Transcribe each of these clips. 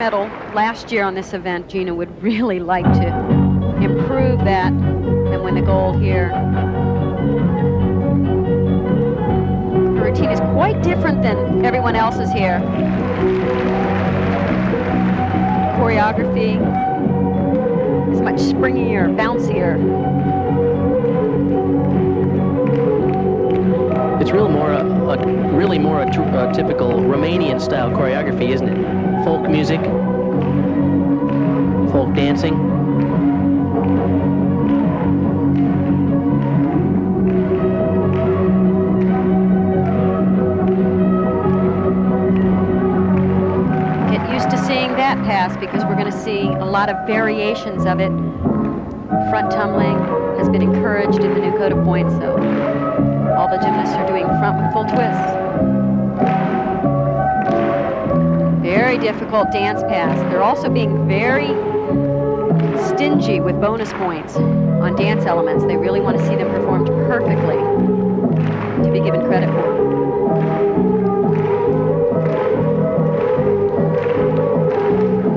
medal last year on this event. Gina would really like to improve that and win the gold here. Her routine is quite different than everyone else's here. Choreography is much springier, bouncier. It's really more a typical Romanian style choreography, isn't it? Folk music, folk dancing. Get used to seeing that pass because we're going to see a lot of variations of it. Front tumbling has been encouraged in the new code of points, so all the gymnasts are doing front with full twists. Very difficult dance pass. They're also being very stingy with bonus points on dance elements. They really want to see them performed perfectly to be given credit for.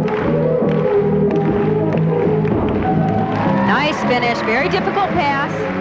Nice finish, very difficult pass.